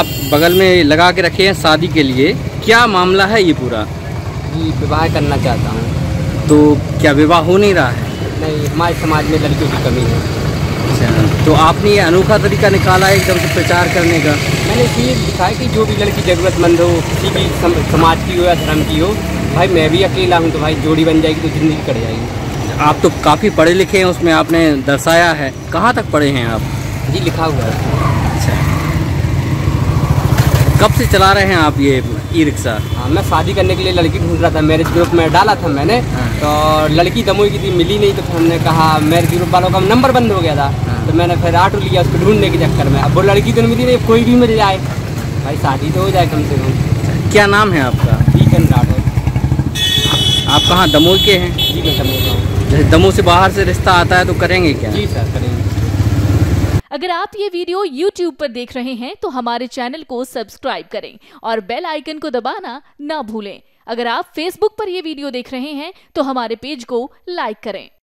आप बगल में लगा के रखे हैं शादी के लिए, क्या मामला है ये पूरा? जी विवाह करना चाहता हूँ। तो क्या विवाह हो नहीं रहा है? नहीं, हमारे समाज में लड़कियों की कमी है। अच्छा, तो आपने ये अनोखा तरीका निकाला है एकदम से प्रचार करने का? मैंने इसलिए लिखा है कि जो भी लड़की ज़रूरतमंद हो, किसी भी समाज की हो या धर्म की हो, भाई मैं भी अकेला हूँ तो भाई जोड़ी बन जाएगी तो ज़िंदगी कट जाएगी। आप तो काफ़ी पढ़े लिखे हैं, उसमें आपने दर्शाया है। कहाँ तक पढ़े हैं आप? जी लिखा हुआ है। अच्छा, कब से चला रहे हैं आप ये ई रिक्शा? हाँ, मैं शादी करने के लिए लड़की ढूंढ रहा था, मैरिज ग्रुप में डाला था मैंने। हाँ। तो लड़की दमोई की थी, मिली नहीं, तो फिर हमने कहा मैरिज ग्रुप वालों का नंबर बंद हो गया था। हाँ। तो मैंने फिर ऑटो लिया उसको ढूंढने के चक्कर में। अब वो लड़की तो नहीं मिली, नहीं कोई भी मिल जाए भाई, शादी तो हो जाए कम से कम। क्या नाम है आपका? वीकेंड राठौर। आप कहाँ, दमोह के हैं? जी मैं दमोह का हूँ। जैसे दमोह से बाहर से रिश्ता आता है तो करेंगे क्या? जी सर करेंगे। अगर आप ये वीडियो YouTube पर देख रहे हैं तो हमारे चैनल को सब्सक्राइब करें और बेल आइकन को दबाना ना भूलें। अगर आप Facebook पर ये वीडियो देख रहे हैं तो हमारे पेज को लाइक करें।